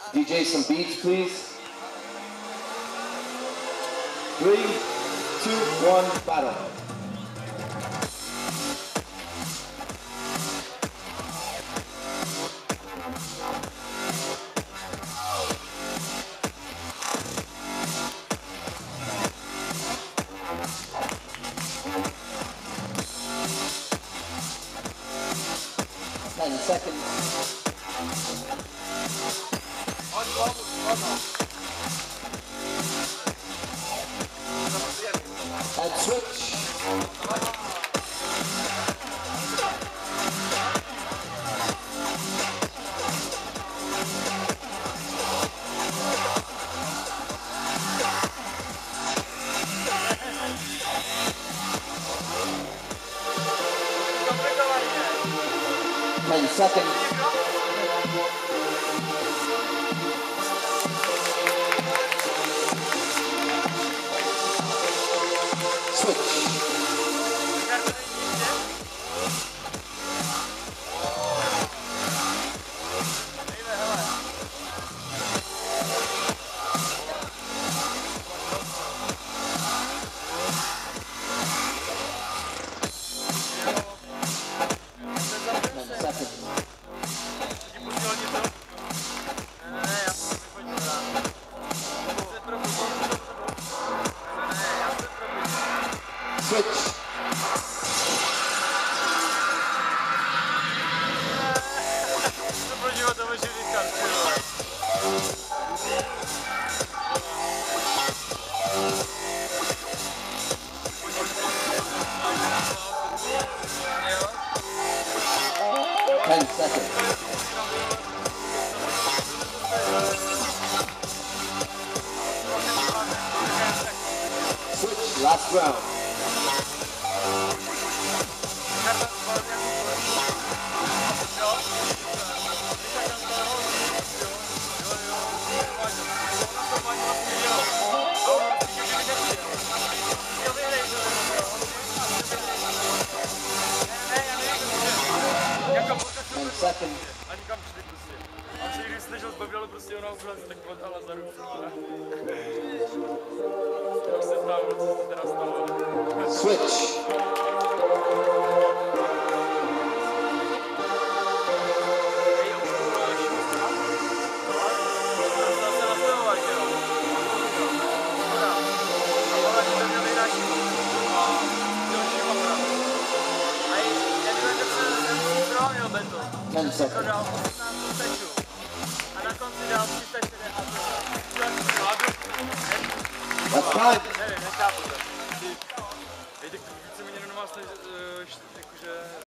DJ some beats, please. 3, 2, 1, battle. Seconds. And switch. 10 seconds. Switch. 10 seconds. Switch, last round. Second. A nikam šli prostě. A přijde, když slyšel zbavilo prostě ona úplně tak podala za ruku. To už se stalo, co se teda stalo. Switch. Ten second. That's fine. Nevím, nechápu to. Víte, víceméně normálně, jakože...